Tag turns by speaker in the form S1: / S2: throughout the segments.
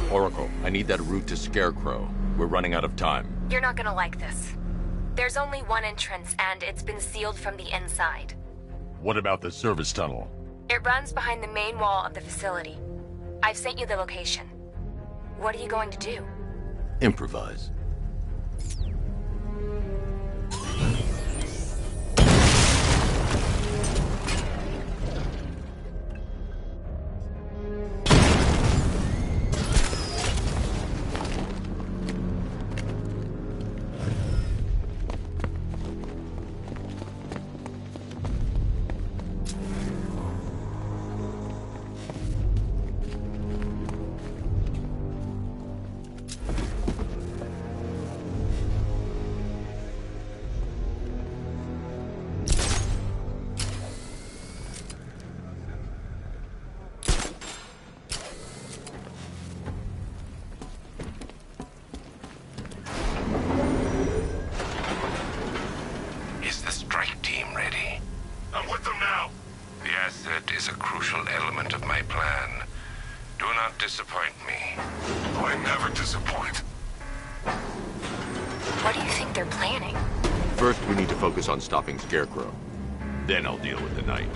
S1: Oracle, I need that route to Scarecrow. We're running out of time.
S2: You're not gonna like this. There's only one entrance, and it's been sealed from the inside.
S3: What about the service tunnel?
S2: It runs behind the main wall of the facility. I've sent you the location. What are you going to do?
S1: Improvise.
S4: Disappoint me. I never disappoint.
S2: What do you think they're planning?
S1: First, we need to focus on stopping Scarecrow. Then I'll deal with the Knight.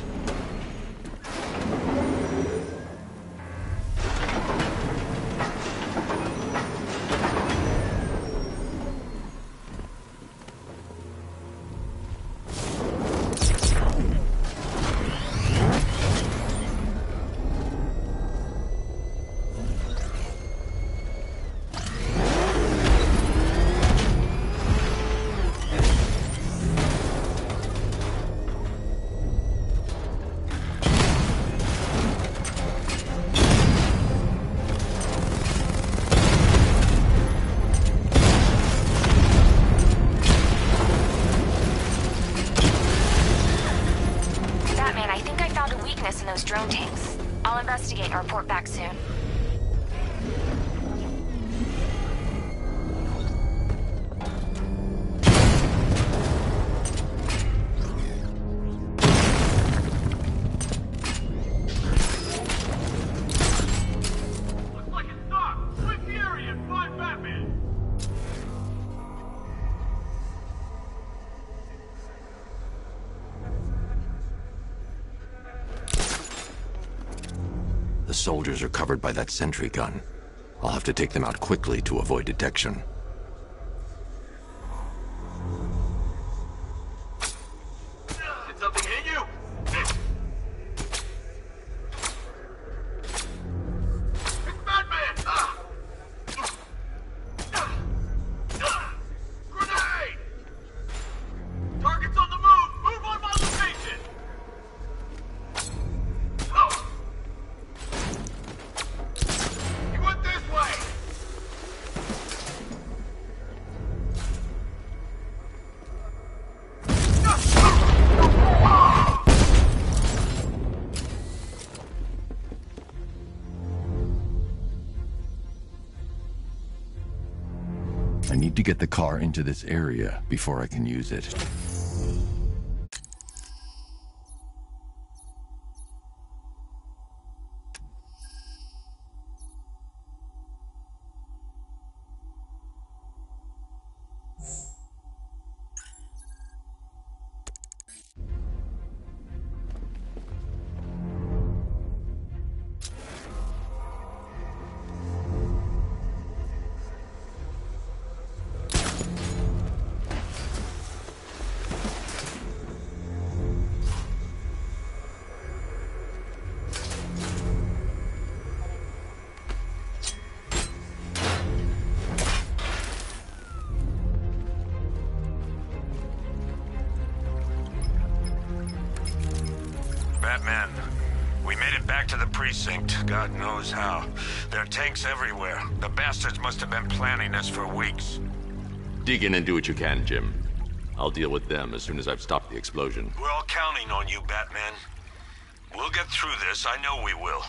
S2: In those drone tanks. I'll investigate and report back soon.
S5: Looks like it's stopped. Sweep the area and find Batman.
S1: The soldiers are covered by that sentry gun. I'll have to take them out quickly to avoid detection.
S5: Did something hit you? It's Batman! Grenade! Target's on the move! Move on my location! He went this way!
S1: I need to get the car into this area before I can use it.
S4: Batman, we made it back to the precinct. God knows how. There are tanks everywhere. The bastards must have been planning this for weeks.
S1: Dig in and do what you can, Jim. I'll deal with them as soon as I've stopped the explosion.
S4: We're all counting on you, Batman. We'll get through this. I know we will.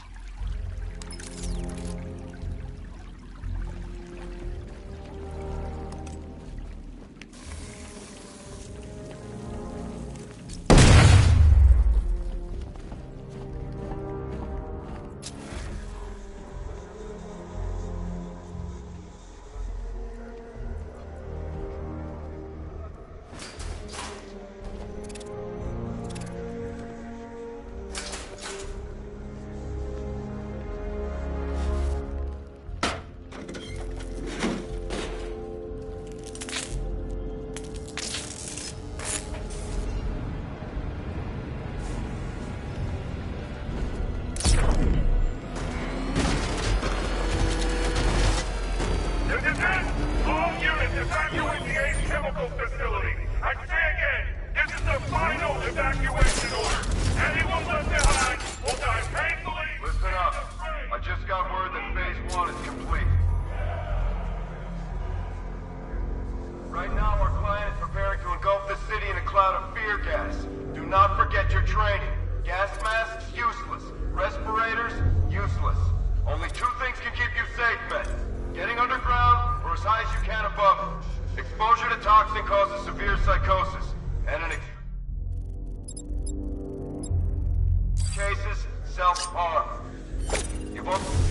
S5: self-harm. You both...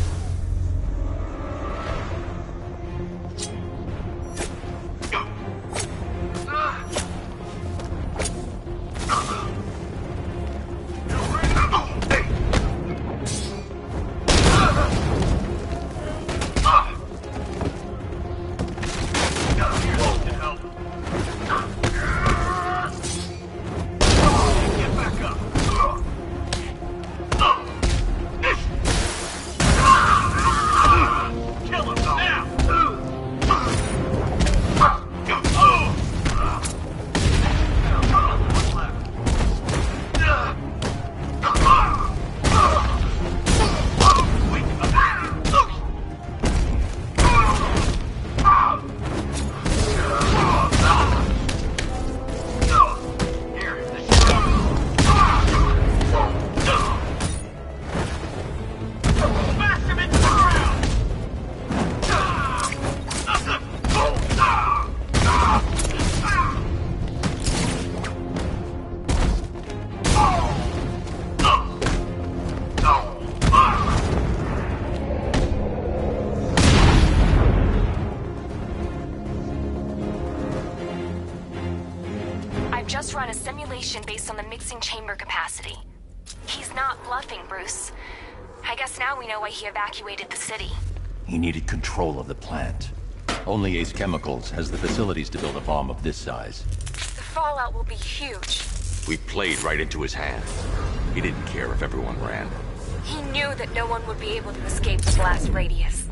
S2: Just run a simulation based on the mixing chamber capacity. He's not bluffing, Bruce. I guess now we know why he evacuated the city.
S1: He needed control of the plant. Only Ace Chemicals has the facilities to build a bomb of this size.
S2: The fallout will be huge.
S1: We played right into his hands. He didn't care if everyone ran.
S2: He knew that no one would be able to escape the blast radius.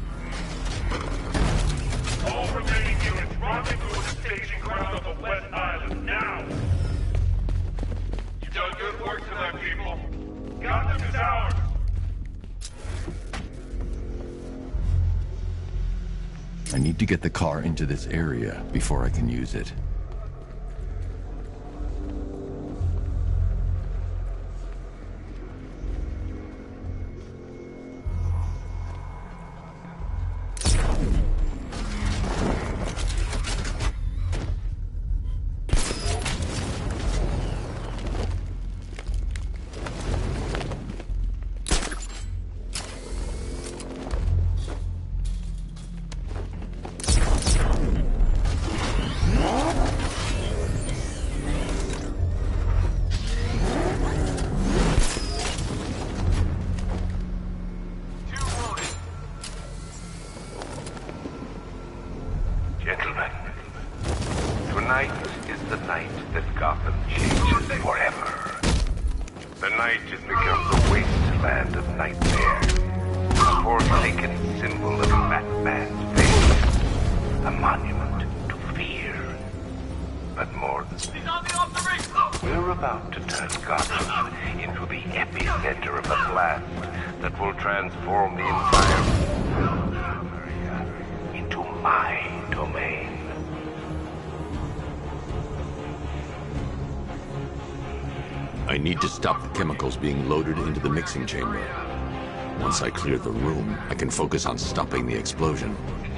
S5: All remaining units, rendezvous with the staging ground of the West Island, now! You've done good work tonight, people. Gotham is ours!
S1: I need to get the car into this area before I can use it. I need to stop the chemicals being loaded into the mixing chamber. Once I clear the room, I can focus on stopping the explosion.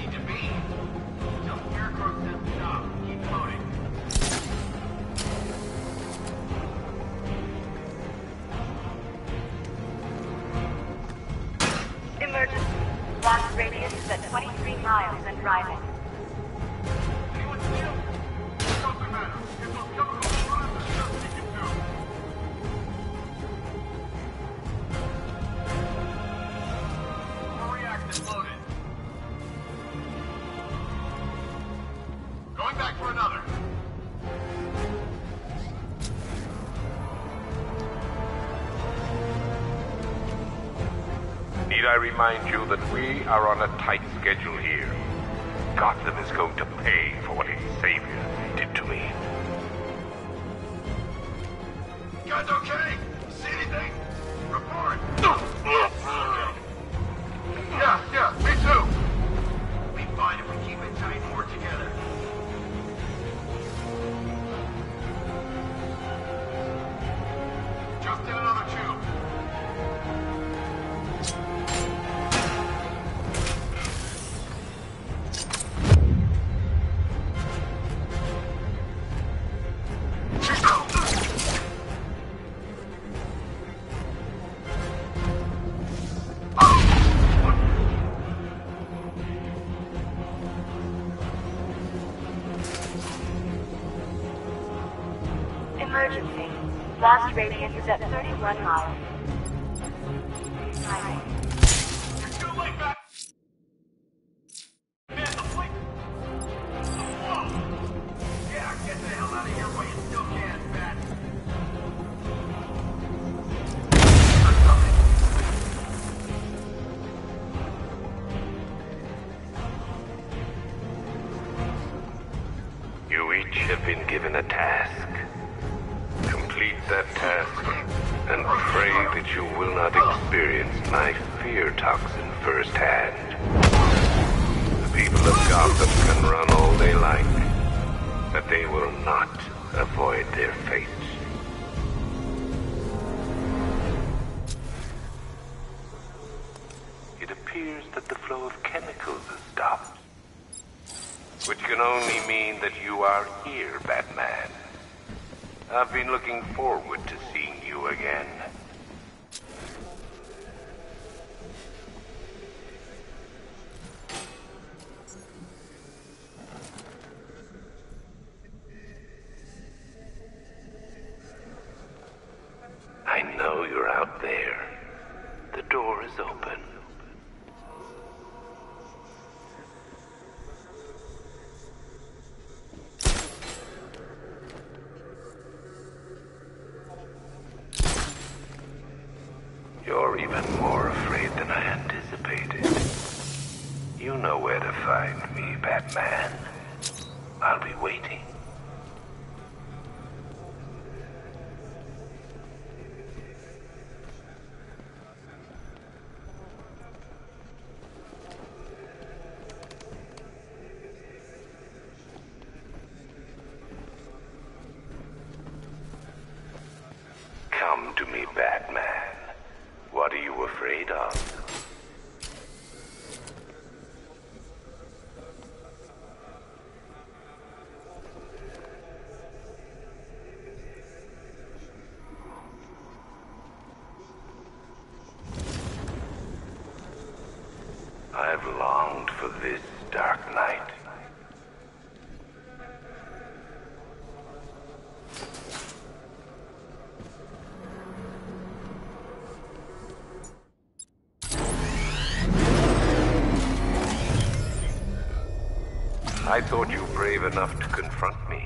S6: Emergency. Blast radius is at 23 miles and driving.
S7: I remind you that we are on a tight schedule here. Gotham is going to pay for what its savior did to me.
S5: You guys okay? See anything? Report! Yeah, me too! We'll be fine if we keep it tight and work together. Just in another tube.
S6: Blast radius is at 31 miles.
S5: You're too late, Matt. Man, the fleet. Whoa. Yeah, get the hell out of here while you still can, Matt.
S7: You each have been given a task. Complete that task, and pray that you will not experience my fear toxin firsthand. The people of Gotham can run all they like, but they will not avoid their fate. It appears that the flow of chemicals has stopped, which can only mean that you are here, Batman. I've been looking forward to seeing you again. I know you're out there. The door is open. You're even more afraid than I anticipated. You know where to find me, Batman. I'll be waiting. Come to me, Batman. What are you afraid of? I've longed for this dark night. I thought you brave enough to confront me.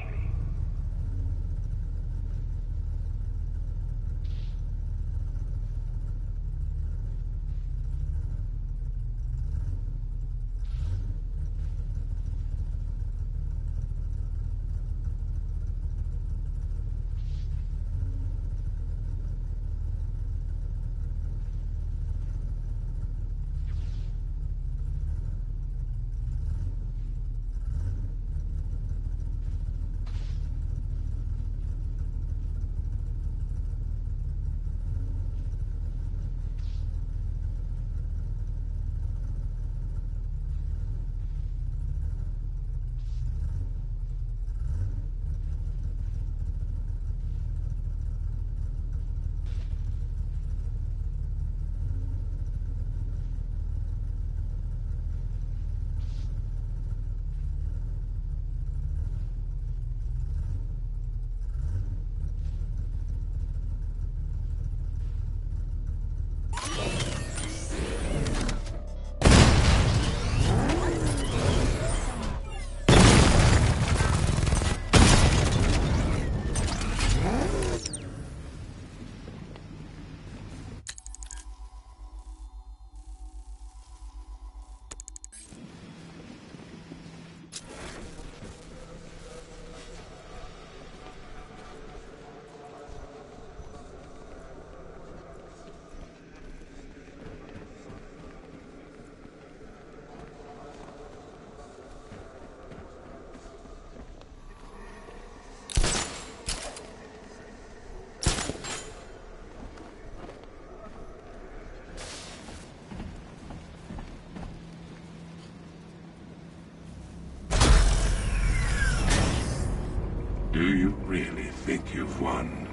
S8: Do you really think you've won?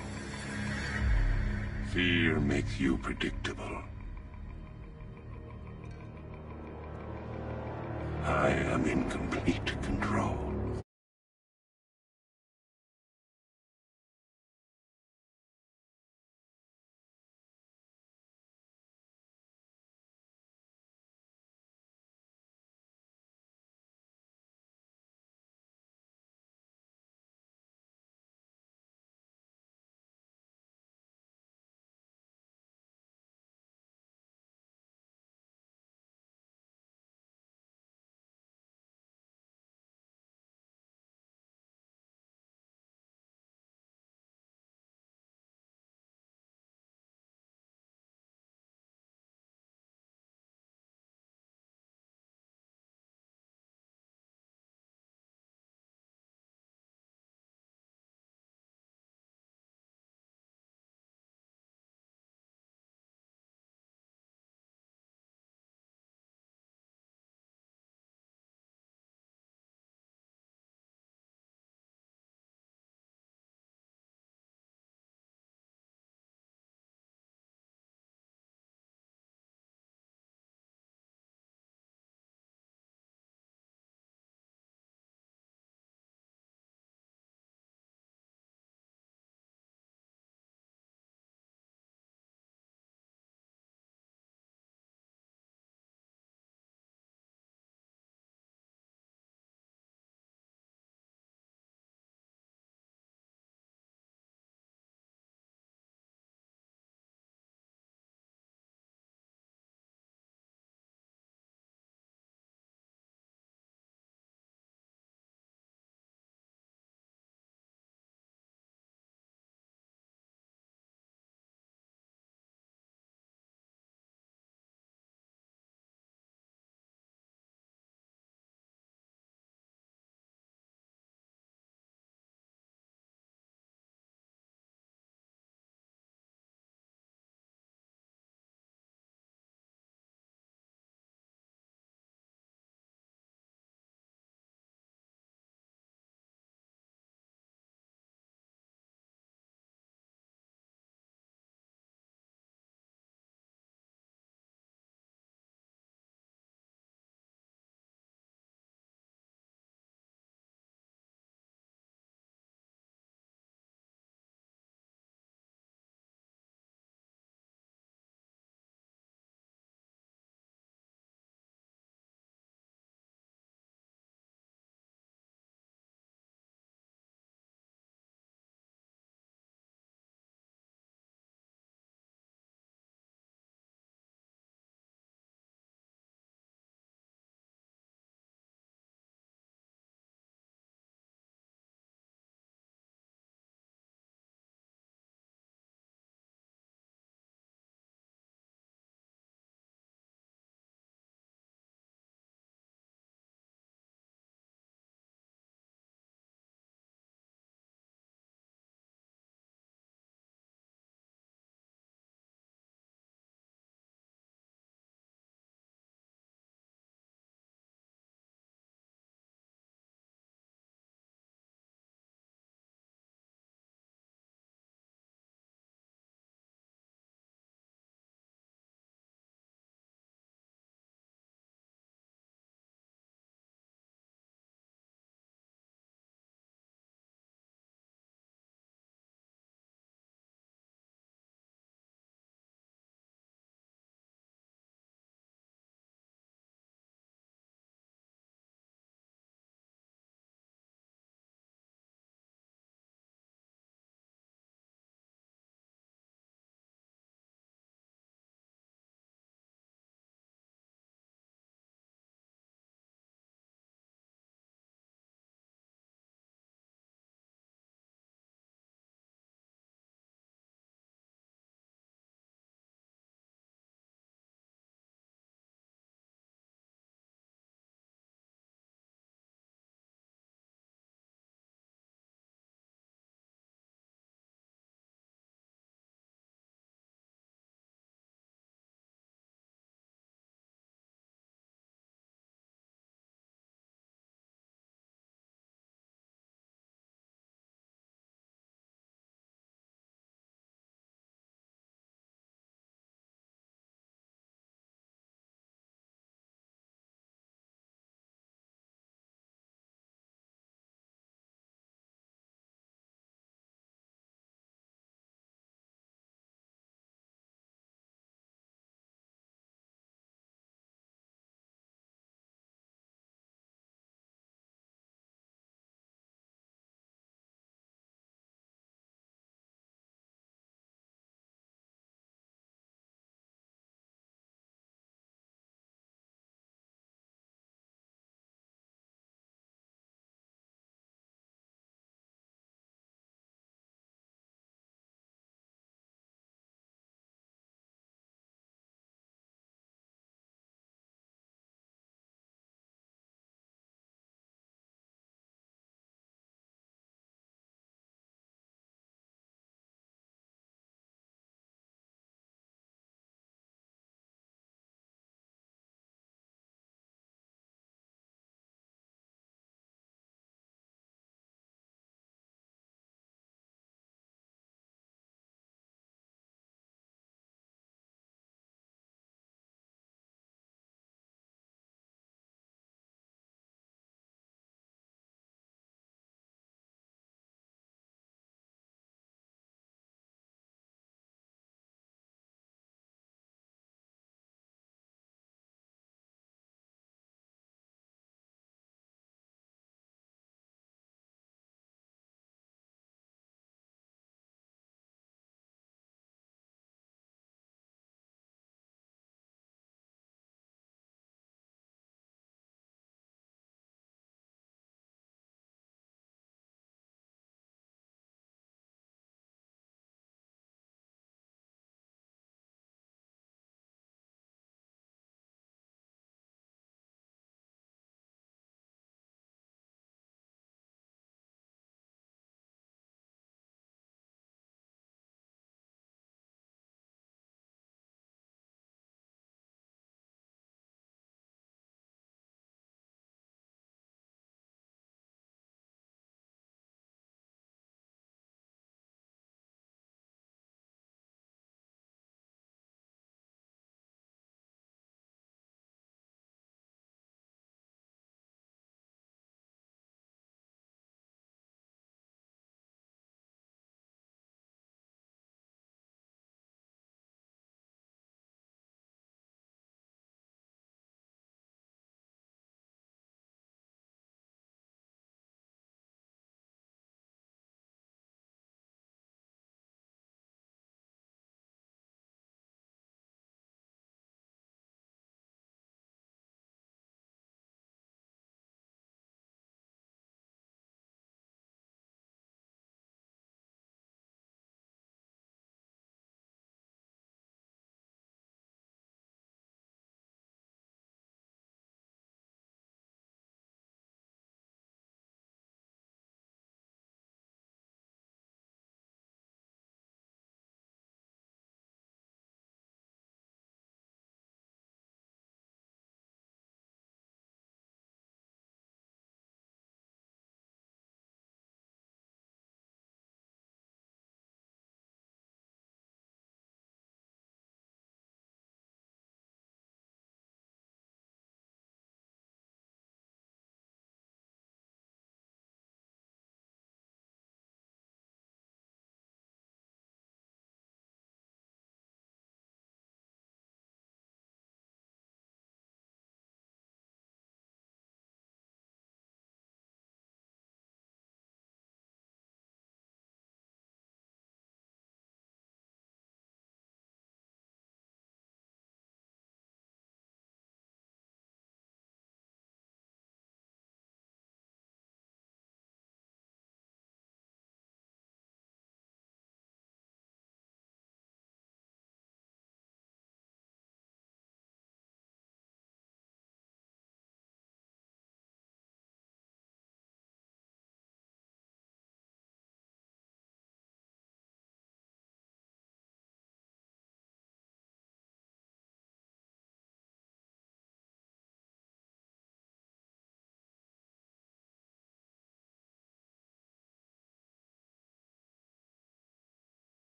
S8: Fear makes you predictable. I am in complete control.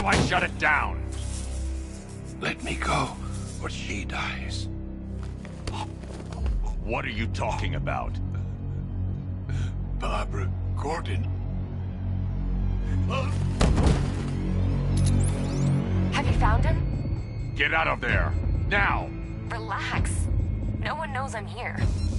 S3: do I shut it down?
S8: Let me go, or she dies.
S3: What are you talking about?
S8: Barbara Gordon.
S2: Have you found him?
S3: Get out of there! Now!
S2: Relax. No one knows I'm here.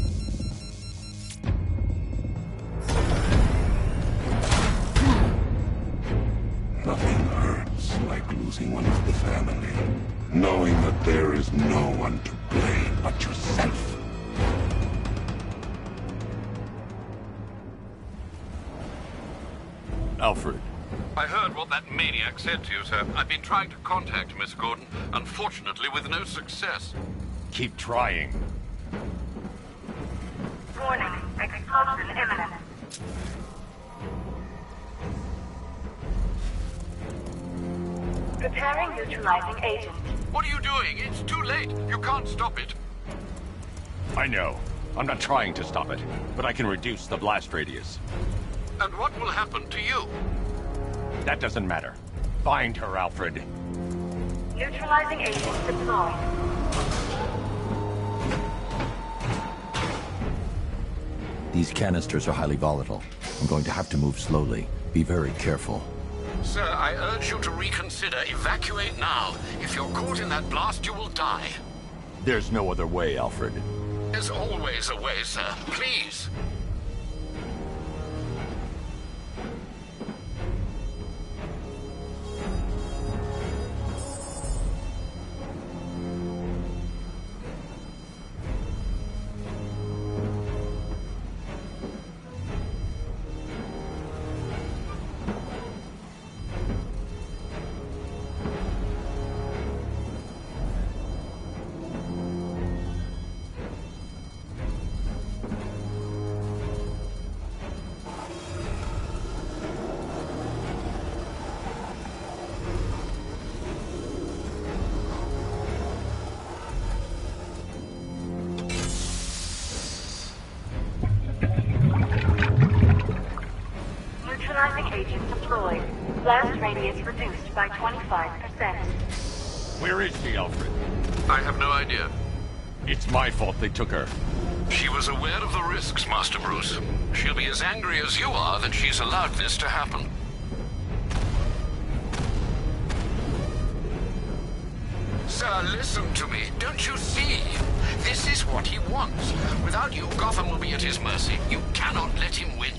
S8: Nothing hurts like losing one of the family. Knowing that there is no one to blame but yourself.
S3: Alfred.
S9: I heard what that maniac said to you, sir. I've been trying to contact Miss Gordon, unfortunately with no success.
S3: Keep trying.
S6: Warning, explosion imminent. Preparing neutralizing agent.
S9: What are you doing? It's too late. You can't stop it.
S3: I know. I'm not trying to stop it, but I can reduce the blast radius.
S9: And what will happen to you?
S3: That doesn't matter. Find her, Alfred.
S6: Neutralizing agent deployed.
S10: These canisters are highly volatile. I'm going to have to move slowly. Be very careful.
S9: Sir, I urge you to reconsider. Evacuate now. If you're caught in that blast, you will die.
S3: There's no other way, Alfred.
S9: There's always a way, sir. Please.
S6: Neutralizing agent deployed. Blast radius reduced by 25%.
S3: Where is she, Alfred?
S9: I have no idea.
S3: It's my fault they took her.
S9: She was aware of the risks, Master Bruce. She'll be as angry as you are that she's allowed this to happen. Sir, listen to me. Don't you see? This is what he wants. Without you, Gotham will be at his mercy. You cannot let him win.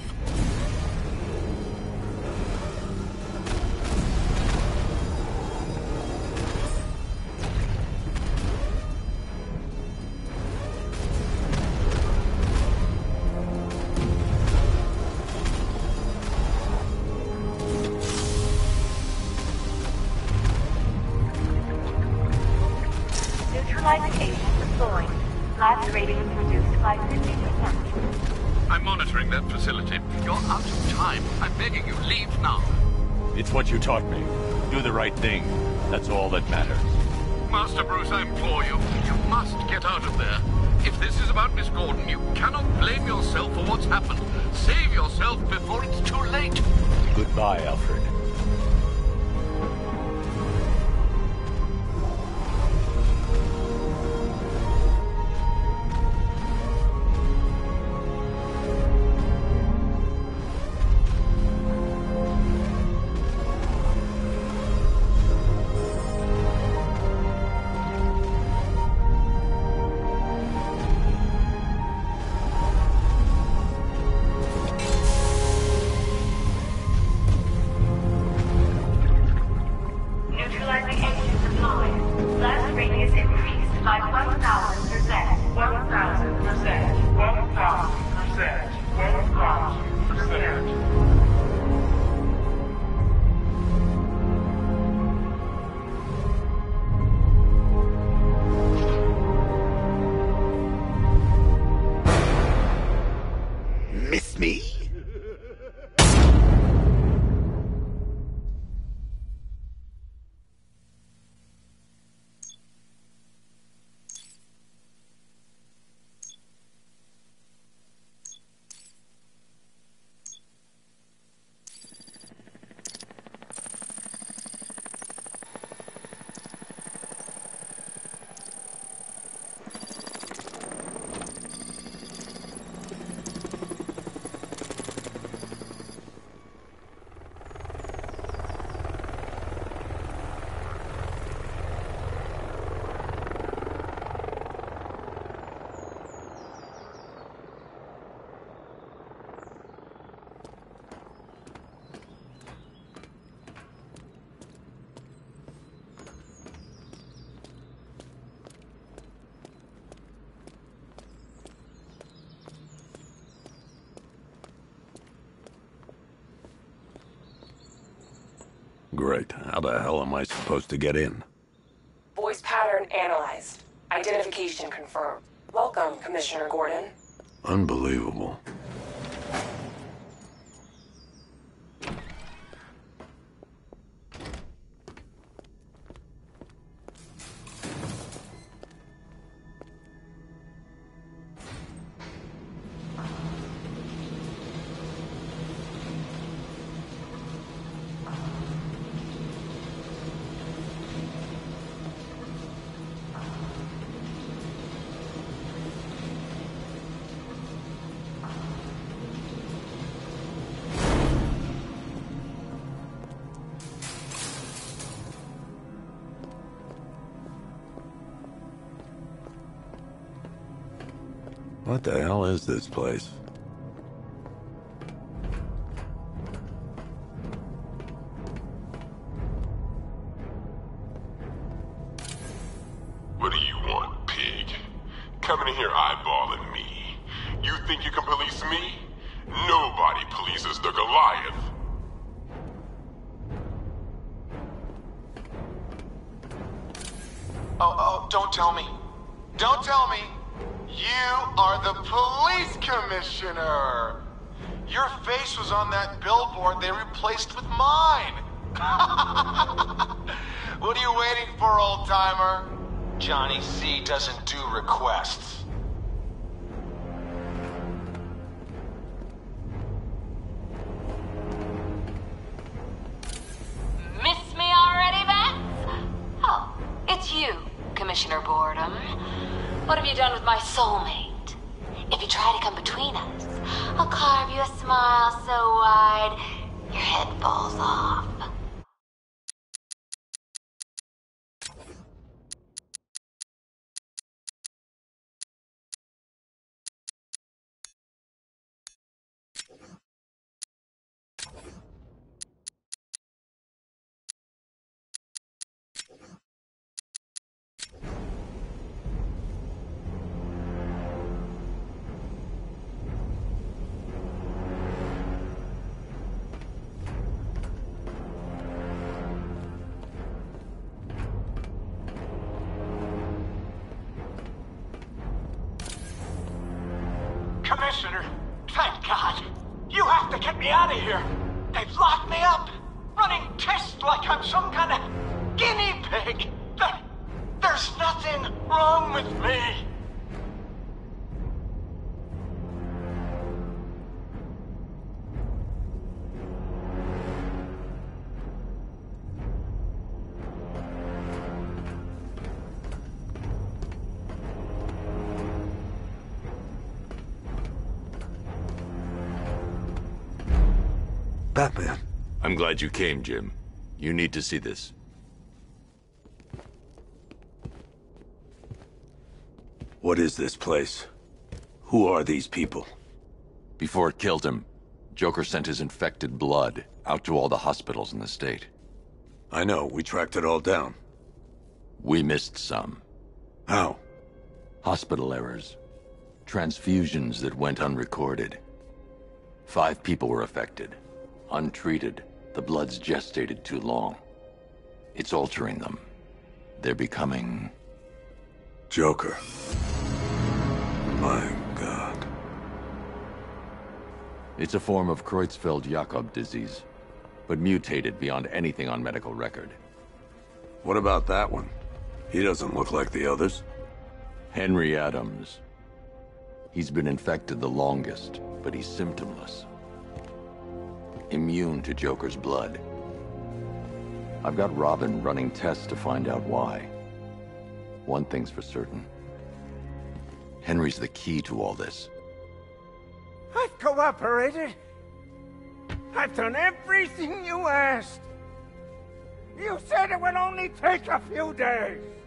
S6: Neutralizing agent deployed. Blast radius reduced by 50%.
S9: I'm monitoring that facility. You're out of time. I'm begging you, leave now.
S3: It's what you taught me. Do the right thing. That's all that matters.
S9: Master Bruce, I implore you. You must get out of there. If this is about Miss Gordon, you cannot blame yourself for what's happened. Save yourself before it's too late.
S3: Goodbye, Alfred.
S8: Great. How the hell am I supposed to get in?
S11: Voice pattern analyzed. Identification confirmed. Welcome, Commissioner Gordon.
S8: Unbelievable. What the hell is this place?
S12: What do you want, pig? Coming in here eyeballing me. You think you can police me? Nobody polices the Goliath.
S13: Oh, don't tell me. Don't tell me. You are the police commissioner! Your face was on that billboard they replaced with mine! What are you waiting for, old-timer? Johnny C doesn't do requests.
S14: Miss me already, Vance? Oh, it's you, Commissioner Boredom. What have you done with my soulmate? If you try to come between us, I'll carve you a smile so wide, your head falls off.
S13: Commissioner, thank God. You have to get me out of here. They've locked me up, running tests like I'm some kind of guinea pig. There's nothing wrong with me.
S8: Batman.
S1: I'm glad you came, Jim. You need to see this.
S8: What is this place? Who are these people?
S1: Before it killed him, Joker sent his infected blood out to all the hospitals in the state.
S8: I know, we tracked it all down.
S1: We missed some.
S8: How?
S1: Hospital errors. Transfusions that went unrecorded. 5 people were affected. Untreated, the blood's gestated too long. It's altering them. They're becoming...
S8: Joker. My God.
S1: It's a form of Creutzfeldt-Jakob disease, but mutated beyond anything on medical record.
S8: What about that one? He doesn't look like the others.
S1: Henry Adams. He's been infected the longest, but he's symptomless. Immune to Joker's blood. I've got Robin running tests to find out why. One thing's for certain. Henry's the key to all this.
S5: I've cooperated. I've done everything you asked. You said it would only take a few days.